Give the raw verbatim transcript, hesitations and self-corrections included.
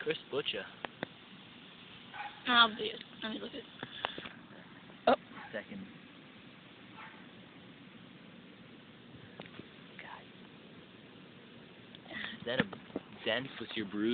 Chris Butcher. I'll do it. Let me look at it. Oh, second. God. Is that a dent with your bruise?